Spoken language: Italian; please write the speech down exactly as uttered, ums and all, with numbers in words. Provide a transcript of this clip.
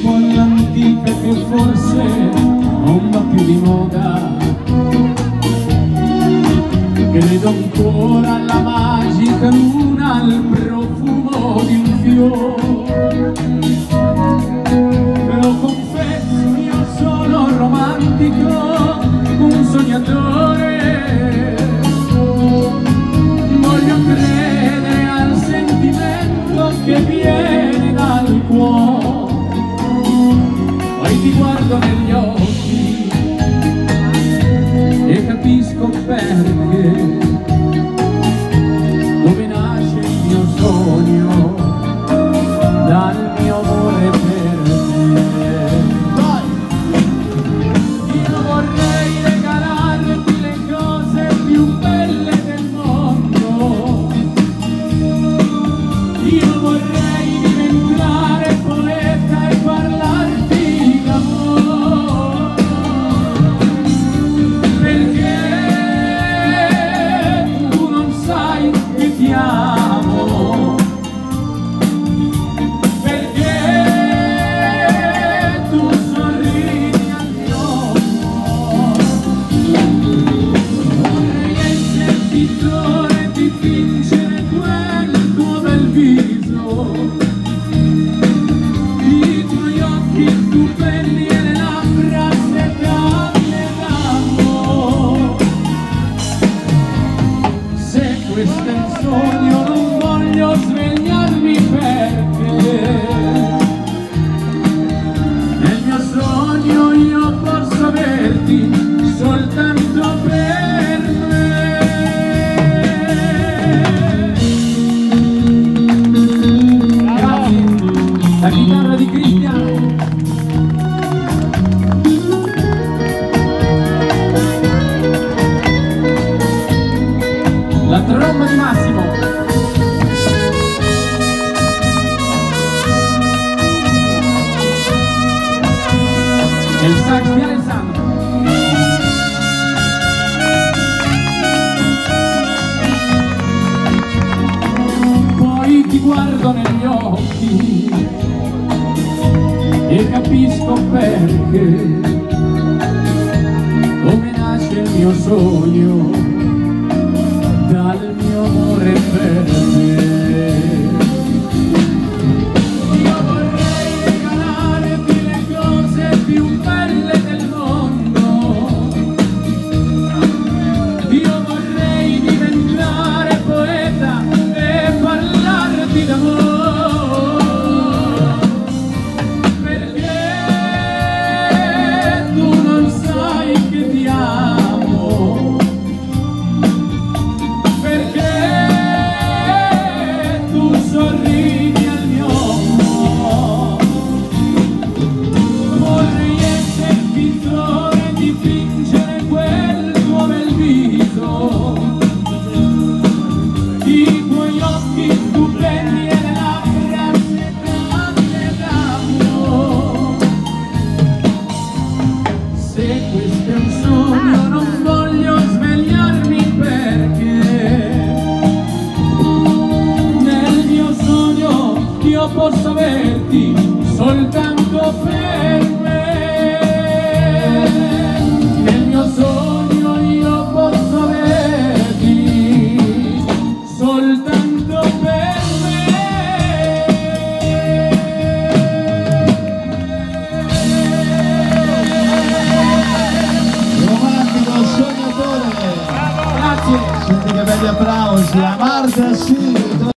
un po' all'antica che forse non va più di moda. Credo ancora alla magica luna, al profumo di un fiore. Lo confesso, io sono romantico, un sognatore. Voglio credere al sentimento che viene dal cuore. Poi ti guardo negli occhi e capisco perché, dove nasce il mio sogno, dal mio amore per te. Vai! Io vorrei regalarti le cose più belle del mondo. Io vorrei diventare poeta e parlarti d'amore, perché tu non sai che ti amo, perché tu sorridi al mio cuore. Vorrei essere pittore e dipingere quel tuo bel viso, i tuoi occhi stupendi e le labbra secate d'amore. Se questo è il sogno, non voglio svegliarmi, perché nel mio sogno io posso averti soltanto per me. Grazie. La chitarra di Cristiano. La tromba di Massimo. E il sax di Alessandro. Poi ti guardo negli occhi e capisco perché, come nasce il mio sogno, dal mio amore per te. Io vorrei regalarti le cose più belle del mondo. Io vorrei diventare poeta e parlarti d'amore, perché tu non sai che ti amo, perché tu sorridi al mio cuore. Vorrei essere pittore e dipingere quel tuo bel viso, i tuoi occhi stupendi e le labbra secate d'amore. Se questo è un sogno, non voglio svegliarmi, perché nel mio sogno io posso averti soltanto per me. Nel mio sogno io posso averti soltanto per me. Romantico sognatore. Grazie. Senti che belli applausi a Marta, sì.